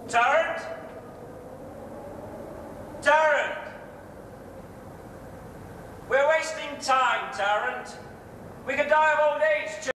Tarrant? Tarrant! We're wasting time, Tarrant. We could die of old age.